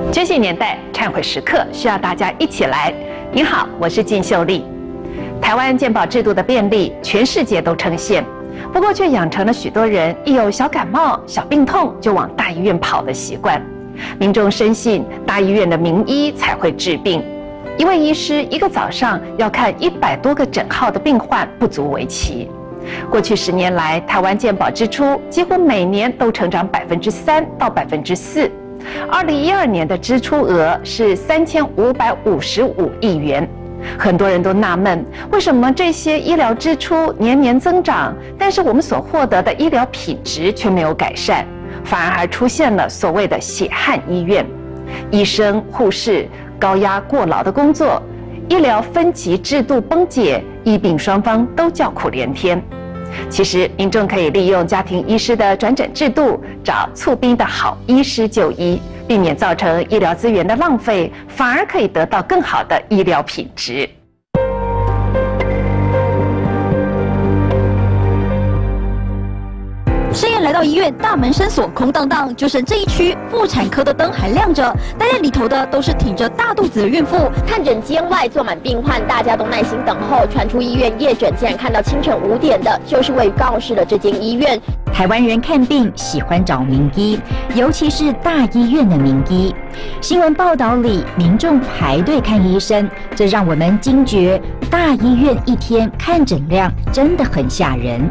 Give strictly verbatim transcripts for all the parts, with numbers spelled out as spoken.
觉醒年代，忏悔时刻，需要大家一起来。你好，我是靳秀丽。台湾健保制度的便利，全世界都称羡，不过却养成了许多人一有小感冒、小病痛就往大医院跑的习惯。民众深信大医院的名医才会治病，一位医师一个早上要看一百多个诊号的病患不足为奇。过去十年来，台湾健保支出几乎每年都成长百分之三到百分之四。二零一二年的支出额是三千五百五十五亿元。很多人都纳闷，为什么这些医疗支出年年增长，但是我们所获得的医疗品质却没有改善，反而还出现了所谓的血汗医院，医生、护士高压过劳的工作，医疗分级制度崩解，医病双方都叫苦连天。其实，民众可以利用家庭医师的转诊制度，找促兵的好医师就医，避免造成医疗资源的浪费，反而可以得到更好的医疗品质。 深夜来到医院，大门深锁，空荡荡，就剩这一区妇产科的灯还亮着，待在里头的都是挺着大肚子的孕妇。看诊间外坐满病患，大家都耐心等候。传出医院夜诊竟然看到清晨五点的，就是位于高雄市的这间医院。 台湾人看病喜欢找名医，尤其是大医院的名医。新闻报道里，民众排队看医生，这让我们惊觉，大医院一天看诊量真的很吓人。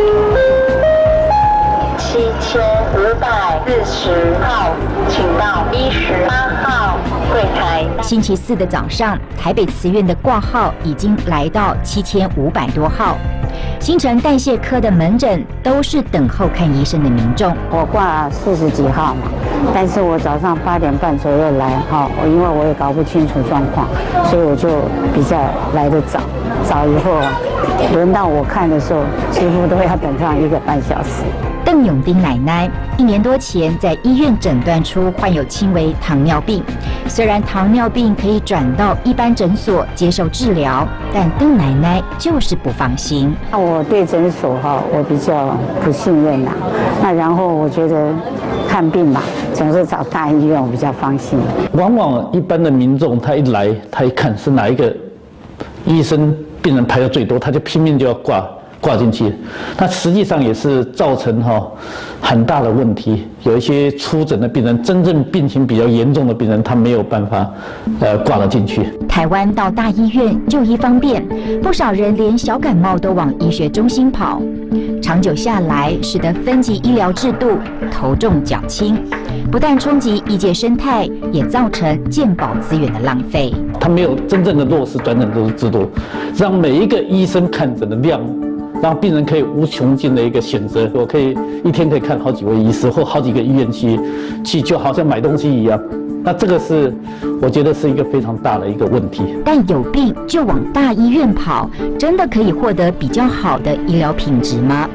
七千五百四十号，请到一十八号柜台。 星期四的早上，台北慈院的挂号已经来到七千五百多号。新陈代谢科的门诊都是等候看医生的民众。 我挂四十几号嘛，但是我早上八点半左右来哈，我因为我也搞不清楚状况，所以我就比较来得早。早以后轮到我看的时候，几乎都要等上一个半小时。 邓永丁奶奶一年多前在医院诊断出患有轻微糖尿病，虽然糖尿病可以转到一般诊所接受治疗，但邓奶奶就是不放心。 那我对诊所哈，我比较不信任呐。那然后我觉得看病嘛，总是找大医院我比较放心。 往往一般的民众他一来，他一看是哪一个医生病人排的最多，他就拼命就要挂。挂进去，那实际上也是造成哈、哦、很大的问题。有一些初诊的病人，真正病情比较严重的病人，他没有办法呃挂了进去。 台湾到大医院就医方便，不少人连小感冒都往医学中心跑，长久下来，使得分级医疗制度头重脚轻，不但冲击医界生态，也造成健保资源的浪费。 他没有真正的落实转诊制度，让每一个医生看诊的量。让病人可以无穷尽的一个选择，我可以一天可以看好几位医师或好几个医院去，去就好像买东西一样。那这个是我觉得是一个非常大的一个问题。 但有病就往大医院跑，真的可以获得比较好的医疗品质吗？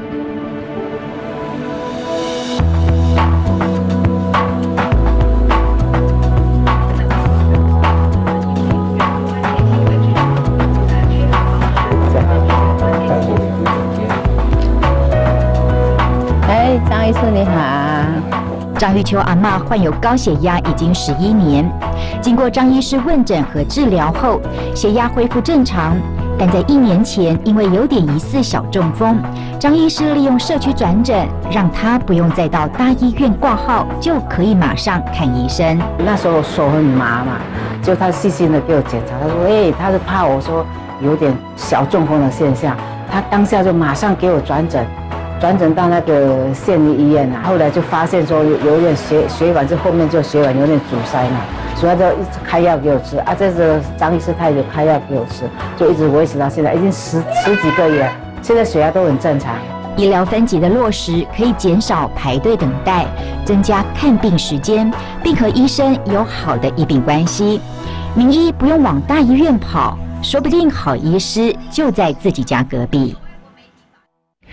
张医师你好。 张玉秋阿嬷患有高血压已经十一年，经过张医师问诊和治疗后，血压恢复正常。但在一年前，因为有点疑似小中风，张医师利用社区转诊，让他不用再到大医院挂号，就可以马上看医生。 那时候手很麻嘛，就他细心的给我检查，他说：“哎、欸，他是怕我说有点小中风的现象。”他当下就马上给我转诊。转诊到那个县立医院啊，后来就发现说有有点血血管，这后面就血管有点阻塞嘛，所以他就一直开药给我吃啊。这个张医师他也开药给我吃，就一直维持到现在，已经十十几个月，现在血压都很正常。 医疗分级的落实可以减少排队等待，增加看病时间，并和医生有好的医病关系。名医不用往大医院跑，说不定好医师就在自己家隔壁。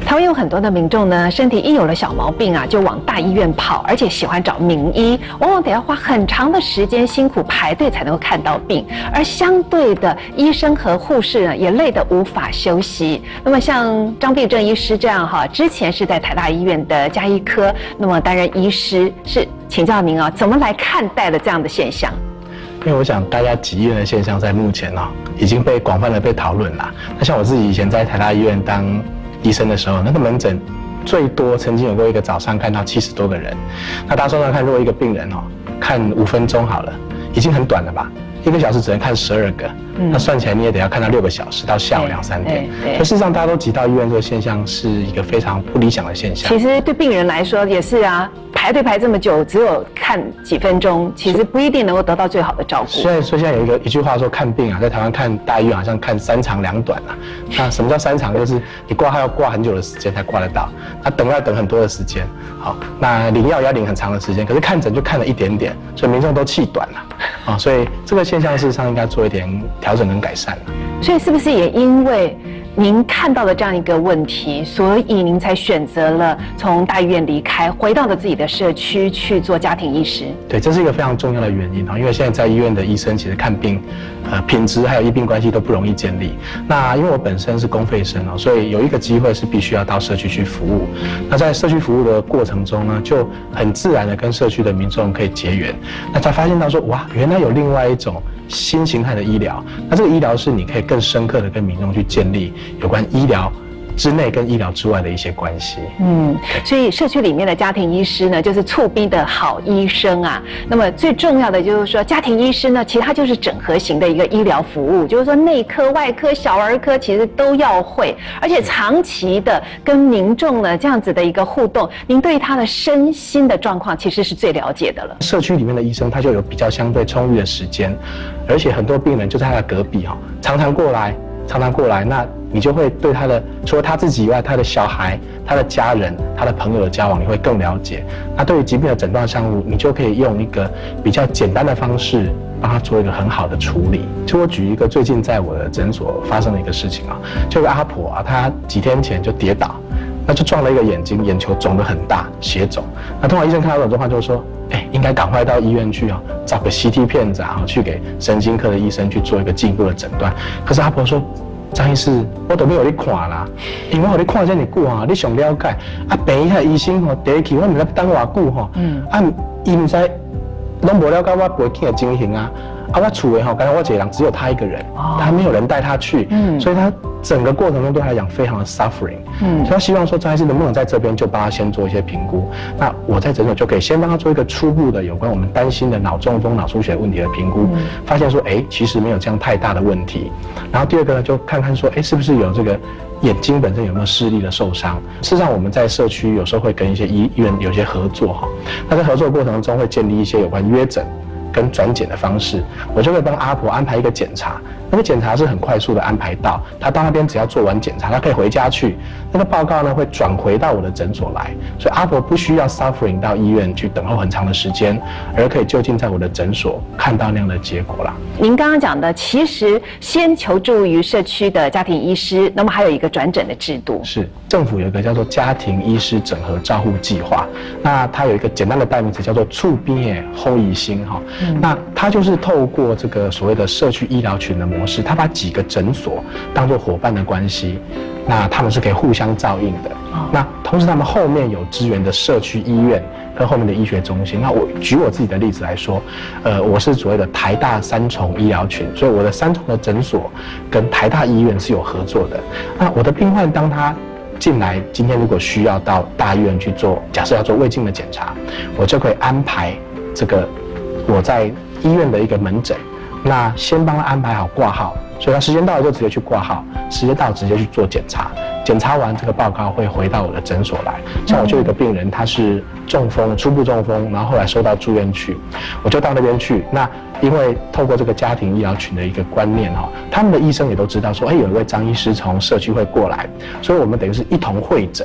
台湾有很多的民众呢，身体一有了小毛病啊，就往大医院跑，而且喜欢找名医，往往得要花很长的时间辛苦排队才能够看到病，而相对的，医生和护士呢也累得无法休息。那么像张必正医师这样哈，之前是在台大医院的家医科，那么担任医师，是请教您啊，怎么来看待了这样的现象？ 因为我想大家挤医院的现象在目前哦已经被广泛的被讨论了。那像我自己以前在台大医院当医生的时候，那个门诊最多曾经有过一个早上看到七十多个人。那大家算算看，如果一个病人哦看五分钟好了，已经很短了吧？一个小时只能看十二个，嗯、那算起来你也得要看到六个小时，到下午两三点。可事实上，大家都挤到医院这个现象是一个非常不理想的现象。 其实对病人来说也是啊，排队排这么久，只有看几分钟，其实不一定能够得到最好的照顾。 所以，所以现在有一个一句话说，看病啊，在台湾看大医院好像看三长两短啊。那什么叫三长？就是你挂号要挂很久的时间才挂得到，那等要等很多的时间。好，那领药要领很长的时间，可是看诊就看了一点点，所以民众都气短了。啊，所以这个现象事实上应该做一点调整跟改善了。 所以是不是也因为您看到了这样一个问题，所以您才选择了从大医院离开，回到了自己的社区去做家庭医师？ 对，这是一个非常重要的原因啊，因为现在在医院的医生其实看病，呃，品质还有医病关系都不容易建立。那因为我本身是公费生哦，所以有一个机会是必须要到社区去服务。那在社区服务的过程中呢，就很自然的跟社区的民众可以结缘。那才发现到说，哇，原来有另外一种新形态的医疗。那这个医疗是你可以更深刻的跟民众去建立有关医疗之内跟医疗之外的一些关系。嗯， 所以社区里面的家庭医师呢，就是促逼的好医生啊。那么最重要的就是说，家庭医师呢，其实它就是整合型的一个医疗服务，就是说内科、外科、小儿科其实都要会，而且长期的跟民众呢这样子的一个互动，您对他的身心的状况其实是最了解的了。 社区里面的医生他就有比较相对充裕的时间，而且很多病人就在他的隔壁哈，常常过来。常常过来，那你就会对他的除了他自己以外，他的小孩、他的家人、他的朋友的交往，你会更了解。那对于疾病的诊断项目，你就可以用一个比较简单的方式，帮他做一个很好的处理。就我举一个最近在我的诊所发生的一个事情啊，就有个阿婆啊，她几天前就跌倒，那就撞了一个眼睛，眼球肿得很大，血肿。那通常医生看到这种状况就说，哎，应该赶快到医院去啊，找个 C T 片子啊，去给神经科的医生去做一个进一步的诊断。可是阿婆说，张医师，我都没有你看啦，因为我你看这么久啊，你上了解啊，病院的医生吼，第一期我唔知等偌久吼，嗯，啊，伊唔知拢无了解我陪病的情形啊。啊，我厝的哈，刚才我一个人只有他一个人，哦、他没有人带他去，嗯，所以他整个过程中对他来讲非常的 suffering， 嗯，所以他希望说张医师能不能在这边就帮他先做一些评估，那我在诊所就可以先帮他做一个初步的有关我们担心的脑中风、脑出血问题的评估，嗯、发现说，哎，其实没有这样太大的问题，然后第二个呢，就看看说，哎，是不是有这个眼睛本身有没有视力的受伤？事实上，我们在社区有时候会跟一些医院有些合作哈，那在合作过程中会建立一些有关约诊跟转检的方式，我就会帮阿婆安排一个检查，那个检查是很快速的安排到，他到那边只要做完检查，他可以回家去，那个报告呢会转回到我的诊所来，所以阿婆不需要 suffering 到医院去等候很长的时间，而可以就近在我的诊所看到那样的结果啦。 您刚刚讲的，其实先求助于社区的家庭医师，那么还有一个转诊的制度， 是政府有一个叫做家庭医师整合照护计划，那它有一个简单的代名词叫做触边后医心哈。那它就是透过这个所谓的社区医疗群的模式，它把几个诊所当作伙伴的关系，那他们是可以互相照应的。那同时他们后面有支援的社区医院跟后面的医学中心。那我举我自己的例子来说，呃，我是所谓的台大三重医疗群，所以我的三重的诊所跟台大医院是有合作的。那我的病患当他进来，今天如果需要到大医院去做，假设要做胃镜的检查，我就可以安排这个我在医院的一个门诊，那先帮他安排好挂号，所以他时间到了就直接去挂号，时间到了直接去做检查，检查完这个报告会回到我的诊所来。像我就有一个病人，他是中风，初步中风，然后后来收到住院去，我就到那边去。那因为透过这个家庭医疗群的一个观念哈，他们的医生也都知道说，哎，有一位张医师从社区会过来，所以我们等于是一同会诊。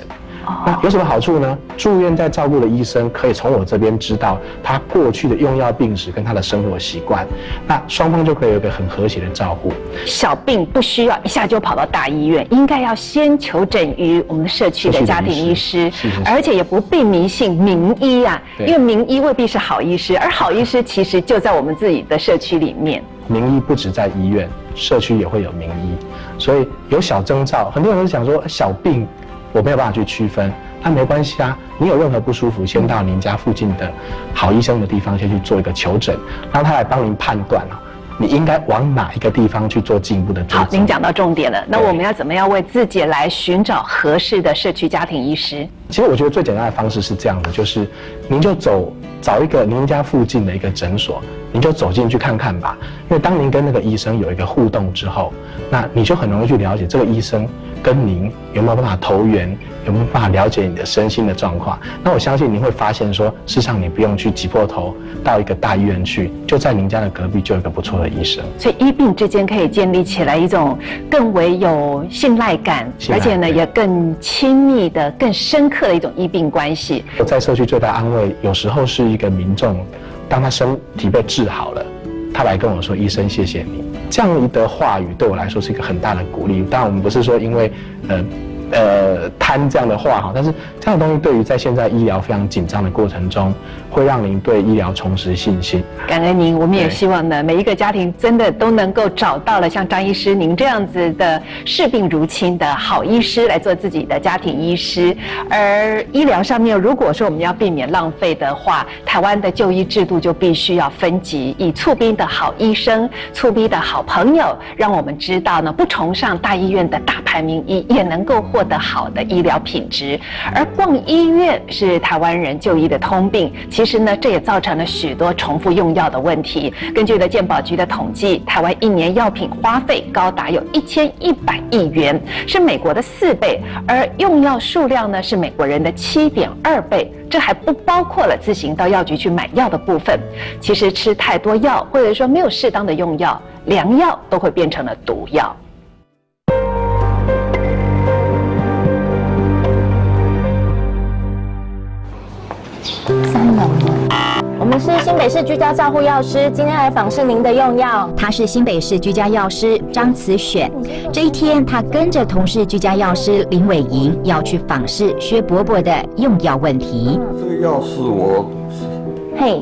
那有什么好处呢？住院在照顾的医生可以从我这边知道他过去的用药病史跟他的生活习惯，那双方就可以有一个很和谐的照顾。 小病不需要一下就跑到大医院，应该要先求诊于我们社区的家庭医师， 是是是而且也不必迷信名医啊，因为名医未必是好医师，而好医师其实就在我们自己的社区里面。 名医不止在医院，社区也会有名医，所以有小征兆，很多人都想说小病我没有办法去区分，那没关系啊，你有任何不舒服，先到您家附近的好医生的地方先去做一个求诊，让他来帮您判断啊，你应该往哪一个地方去做进一步的追踪。 好，您讲到重点了，那我们要怎么样为自己来寻找合适的社区家庭医师？ 其实我觉得最简单的方式是这样的，就是您就走找一个您家附近的一个诊所，您就走进去看看吧。因为当您跟那个医生有一个互动之后，那你就很容易去了解这个医生跟您有没有办法投缘，有没有办法了解你的身心的状况。那我相信您会发现说，事实上你不用去挤破头到一个大医院去，就在您家的隔壁就有一个不错的医生。 所以医病之间可以建立起来一种更为有信赖感，而且呢也更亲密的、更深刻的一种医病关系。 在社区最大安慰，有时候是一个民众，当他身体被治好了，他来跟我说：“医生，谢谢你。”这样的话语对我来说是一个很大的鼓励。当然，我们不是说因为呃呃贪这样的话哈，但是这样的东西对于在现在医疗非常紧张的过程中，会让您对医疗重拾信心。 感恩您，我们也希望呢，每一个家庭真的都能够找到了像张医师您这样子的视病如亲的好医师来做自己的家庭医师。而医疗上面，如果说我们要避免浪费的话，台湾的就医制度就必须要分级，以促兵的好医生、促兵的好朋友，让我们知道呢，不崇尚大医院的大牌名医，也能够获得好的医疗品质。而逛医院是台湾人就医的通病，其实呢，这也造成了许多重复用药的问题。根据了健保局的统计，台湾一年药品花费高达有一千一百亿元，是美国的四倍，而用药数量呢是美国人的七点二倍。这还不包括了自行到药局去买药的部分。其实吃太多药，或者说没有适当的用药，良药都会变成了毒药。 三楼，我们是新北市居家照护药师，今天来访视您的用药。 他是新北市居家药师张慈选。这一天，他跟着同事居家药师林伟莹要去访视薛伯伯的用药问题。 这个药是我嘿，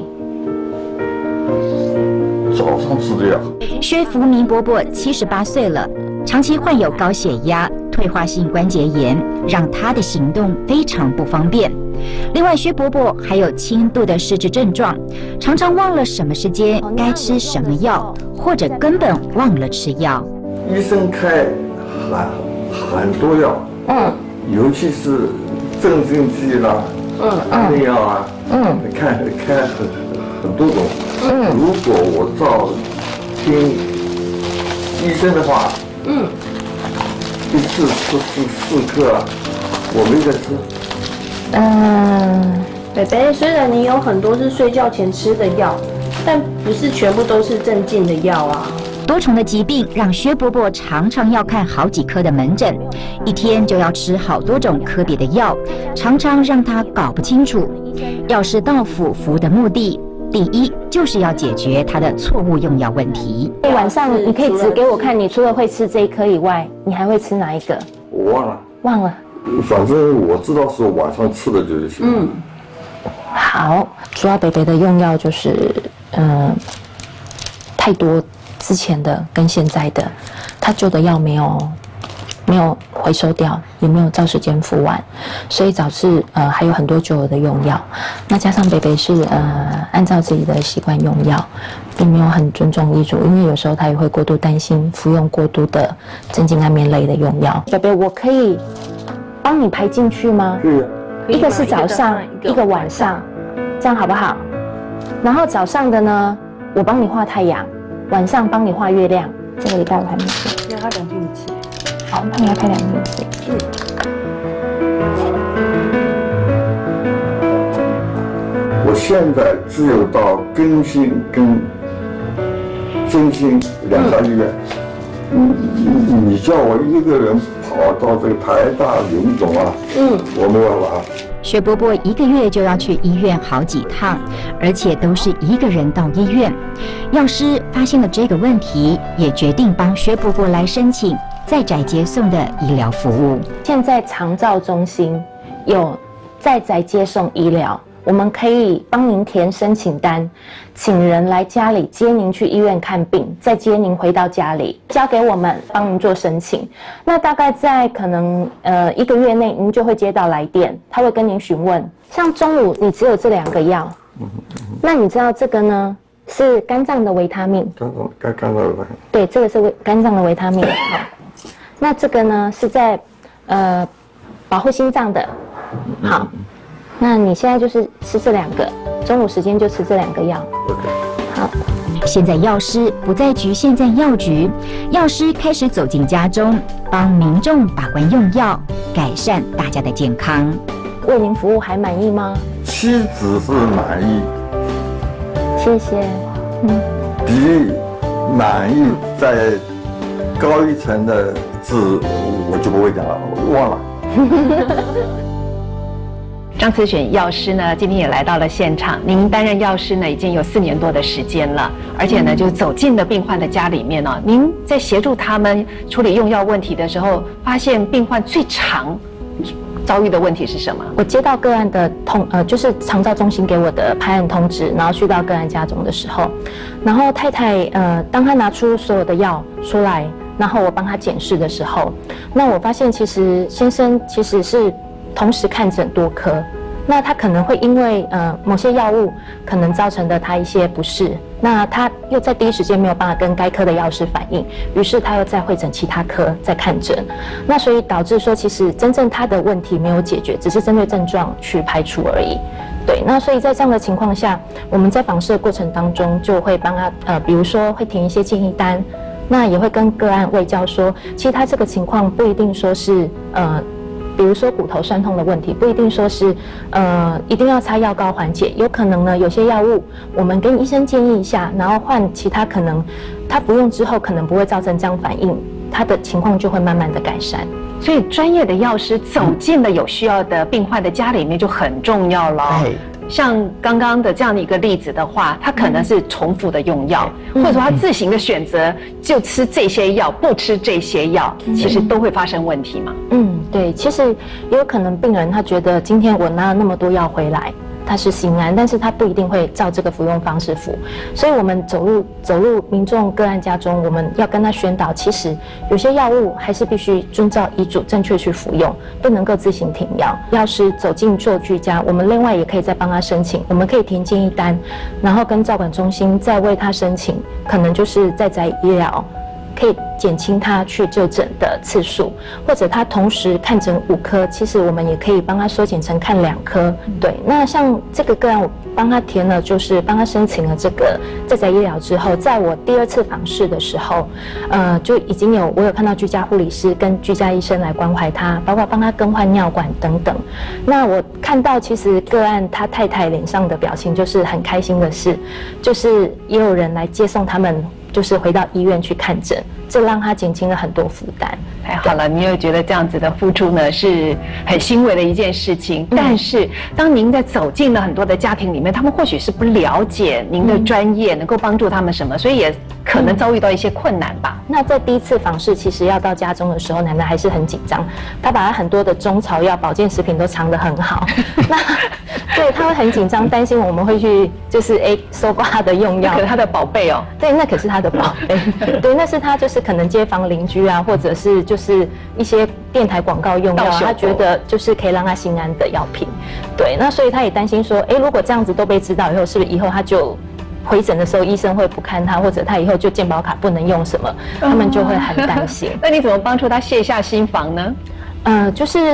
早上吃的药。 薛福明伯伯七十八岁了，长期患有高血压、退化性关节炎，让他的行动非常不方便。另外，薛伯伯还有轻度的失智症状，常常忘了什么时间该吃什么药，或者根本忘了吃药。 医生开很很多药，嗯，尤其是镇静剂啦，嗯，安眠药啊，嗯，开开很很多种。嗯，如果我照听医生的话，嗯，一次吃四四颗啊，我没得吃。 嗯，北北，虽然你有很多是睡觉前吃的药，但不是全部都是镇静的药啊。 多重的疾病让薛伯伯常常要看好几科的门诊，一天就要吃好多种科别的药，常常让他搞不清楚药师到府服务的目的。第一，就是要解决他的错误用药问题。 晚上你可以指给我看，你除了会吃这一颗以外，你还会吃哪一个？ 我忘了， 忘了。 反正我知道是晚上吃的就行。嗯， 好，主要北北的用药就是，嗯、呃，太多之前的跟现在的，他旧的药没有没有回收掉，也没有照时间服完，所以导致呃还有很多旧的用药。那加上北北是呃按照自己的习惯用药，并没有很尊重医嘱，因为有时候他也会过度担心服用过度的镇静安眠类的用药。北北，我可以帮你排进去吗？ 可以。 一个是早上，一个晚上，这样好不好？然后早上的呢，我帮你画太阳，晚上帮你画月亮。这个礼拜我还没做。要他两天一次。好，那你要开两天一次。嗯。 我现在只有到更新跟真心两家医院。嗯，你叫我一个人考到这个台大刘总啊，嗯，我没办法。 薛伯伯一个月就要去医院好几趟，而且都是一个人到医院。药师发现了这个问题，也决定帮薛伯伯来申请在宅接送的医疗服务。 现在长照中心有在宅接送医疗，我们可以帮您填申请单，请人来家里接您去医院看病，再接您回到家里，交给我们帮您做申请。那大概在可能呃一个月内，您就会接到来电，他会跟您询问，像中午你只有这两个药，那你知道这个呢是肝脏的维他命， 肝脏肝肝脏的维他命， 对，这个是维肝脏的维他命。好，那这个呢是在呃保护心脏的，好。那你现在就是吃这两个，中午时间就吃这两个药。好， 现在药师不再局限在药局，药师开始走进家中，帮民众把关用药，改善大家的健康。 为您服务还满意吗？ 妻子是满意， 谢谢。嗯， 比满意再高一层的字我就不会讲了，我忘了。 张慈选药师呢，今天也来到了现场。您担任药师呢，已经有四年多的时间了，而且呢，就走进了病患的家里面哦。您在协助他们处理用药问题的时候，发现病患最常遭遇的问题是什么？ 我接到个案的通呃，就是长照中心给我的拍案通知，然后去到个案家中的时候，然后太太呃，当她拿出所有的药出来，然后我帮她检视的时候，那我发现其实先生其实是同时看诊多科，那他可能会因为呃某些药物可能造成的他一些不适，那他又在第一时间没有办法跟该科的药师反映，于是他又再会诊其他科再看诊，那所以导致说其实真正他的问题没有解决，只是针对症状去排除而已。对，那所以在这样的情况下，我们在访视的过程当中就会帮他呃，比如说会填一些建议单，那也会跟个案卫教说，其实他这个情况不一定说是呃。比如说骨头酸痛的问题，不一定说是，呃，一定要擦药膏缓解，有可能呢，有些药物我们跟医生建议一下，然后换其他可能他不用之后可能不会造成这样反应，他的情况就会慢慢的改善。 所以专业的药师走进了有需要的病患的家里面就很重要了。 对。 像刚刚的这样的一个例子的话，他可能是重复的用药，嗯、或者说他自行的选择就吃这些药，不吃这些药，嗯、其实都会发生问题嘛。 嗯，对，其实也有可能病人他觉得今天我拿了那么多药回来，他是心安，但是他不一定会照这个服用方式服，所以我们走入走入民众个案家中，我们要跟他宣导，其实有些药物还是必须遵照医嘱正确去服用，不能够自行停药。药师走进就居家，我们另外也可以再帮他申请，我们可以填建议单，然后跟照管中心再为他申请，可能就是在宅医疗。可以减轻他去就诊的次数，或者他同时看诊五科，其实我们也可以帮他缩减成看两科。对，那像这个个案，我帮他填了，就是帮他申请了这个在宅医疗之后，在我第二次访视的时候，呃，就已经有我有看到居家护理师跟居家医生来关怀他，包括帮他更换尿管等等。那我看到其实个案他太太脸上的表情就是很开心的事，就是也有人来接送他们。就是回到医院去看诊，这让他减轻了很多负担。 太好了，你又觉得这样子的付出呢是很欣慰的一件事情。嗯、但是当您在走进了很多的家庭里面，他们或许是不了解您的专业，嗯、能够帮助他们什么，所以也可能遭遇到一些困难吧。 嗯、那在第一次访视，其实要到家中的时候，奶奶还是很紧张，她把她很多的中草药、保健食品都藏得很好。那对，她会很紧张，担心我们会去就是哎搜刮她的用药， 可是她的宝贝哦。 对，那可是她的宝贝。对，那是她就是可能街坊邻居啊，或者是就是一些电台广告用药，她觉得就是可以让她心安的药品。对，那所以她也担心说，哎，如果这样子都被知道以后，是不是以后她就回诊的时候医生会不看她，或者她以后就健保卡不能用什么，他们就会很担心。 那你怎么帮助她卸下心防呢？ 呃，就是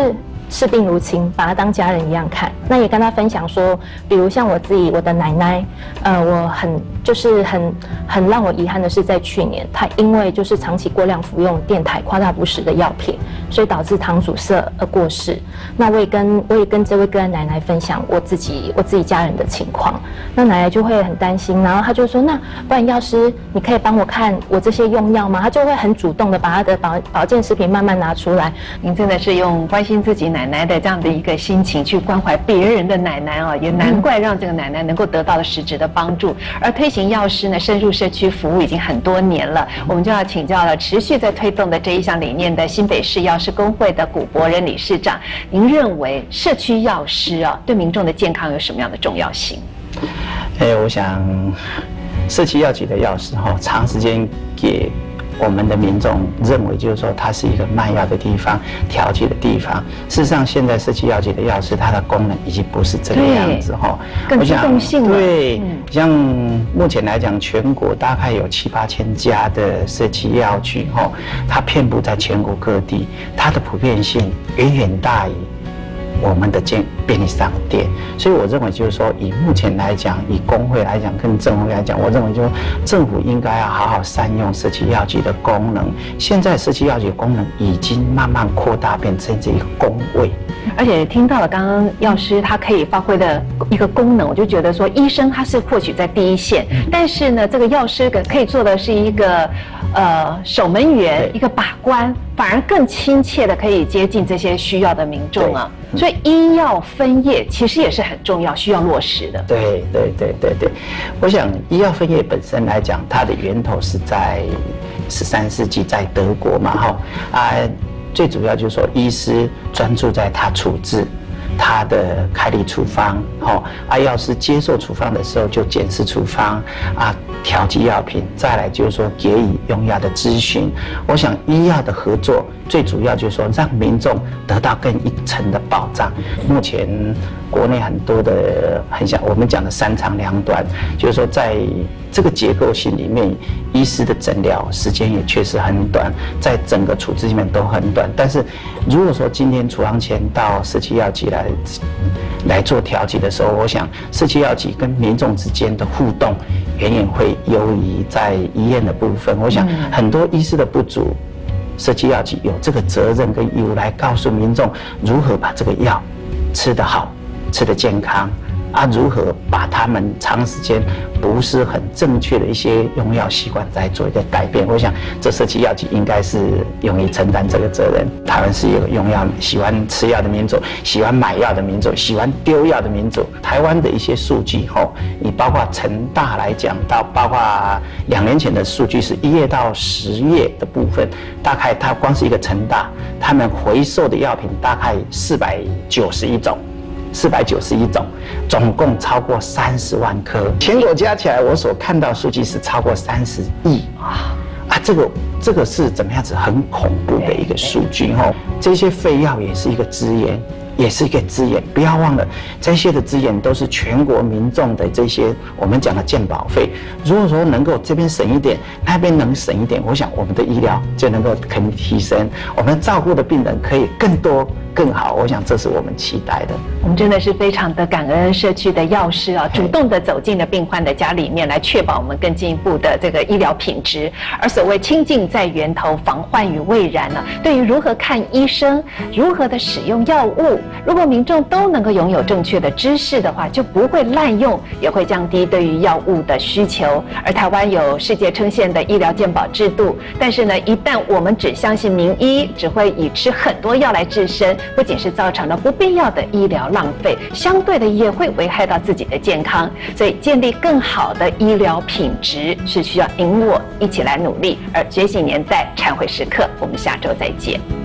视病如亲，把他当家人一样看。那也跟他分享说，比如像我自己，我的奶奶，呃，我很就是很很让我遗憾的是，在去年，她因为就是长期过量服用电台夸大不实的药品，所以导致糖阻塞而过世。那我也跟我也跟这位个案奶奶分享我自己我自己家人的情况，那奶奶就会很担心，然后她就说，那不然药师你可以帮我看我这些用药吗？她就会很主动的把她的保保健食品慢慢拿出来。 您真的是用关心自己奶奶的这样的一个心情去关怀别人的奶奶哦，也难怪让这个奶奶能够得到了实质的帮助。而推行药师呢，深入社区服务已经很多年了，我们就要请教了持续在推动的这一项理念的新北市药师公会的古博仁理事长，您认为社区药师啊对民众的健康有什么样的重要性？ 哎，我想社区药局的药师哈，长时间给我们的民众认为，就是说它是一个卖药的地方、调剂的地方。事实上，现在社区药局的药师，它的功能已经不是这个样子哈。 更主动性了。 对，嗯、像目前来讲，全国大概有七八千家的社区药局哈，它遍布在全国各地，它的普遍性远远大于我们的便便利商店，所以我认为就是说，以目前来讲，以工会来讲，跟政府来讲，我认为就是政府应该要好好善用社区药局的功能。现在社区药局的功能已经慢慢扩大，变成这一个工位。 而且听到了刚刚药师他可以发挥的一个功能，我就觉得说，医生他是或许在第一线，但是呢，这个药师可以做的是一个呃守门员，一个把关，反而更亲切的可以接近这些需要的民众啊。所以医药分业其实也是很重要，需要落实的。 对对对对对，我想医药分业本身来讲，它的源头是在十三世纪在德国嘛，哈啊，最主要就是说医师专注在他处置。他的开立处方，哈，啊，药师接受处方的时候就检视处方，啊，调剂药品，再来就是说给予用药的咨询。我想医药的合作最主要就是说让民众得到更一层的保障。目前国内很多的很像我们讲的三长两短，就是说在这个结构性里面，医师的诊疗时间也确实很短，在整个处置里面都很短。但是如果说今天处方前到社区药局来来做调剂的时候，我想社区药局跟民众之间的互动远远会优于在医院的部分。我想很多医师的不足，社区药局有这个责任跟义务来告诉民众如何把这个药吃得好、吃得健康。啊，如何把他们长时间不是很正确的一些用药习惯再做一个改变？我想这社区药局应该是勇于承担这个责任。台湾是有用药、喜欢吃药的民族，喜欢买药的民族，喜欢丢药的民族。台湾的一些数据后，你包括成大来讲，到包括两年前的数据是一月到十月的部分，大概它光是一个成大，他们回收的药品大概四百九十一种。四百九十一种，总共超过三十万颗，全国加起来，我所看到数据是超过三十亿啊！啊，这个这个是怎么样子？很恐怖的一个数据哦。这些废药也是一个资源，也是一个资源。不要忘了，这些的资源都是全国民众的这些我们讲的健保费。如果说能够这边省一点，那边能省一点，我想我们的医疗就能够肯定提升，我们照顾的病人可以更多。更好，我想这是我们期待的。 我们真的是非常的感恩社区的药师啊，主动的走进了病患的家里面，来确保我们更进一步的这个医疗品质。而所谓清净在源头，防患于未然呢、啊，对于如何看医生，如何的使用药物，如果民众都能够拥有正确的知识的话，就不会滥用，也会降低对于药物的需求。而台湾有世界称羡的医疗健保制度，但是呢，一旦我们只相信名医，只会以吃很多药来治身。不仅是造成了不必要的医疗浪费，相对的也会危害到自己的健康。所以建立更好的医疗品质是需要您我一起来努力。而觉醒年代忏悔时刻，我们下周再见。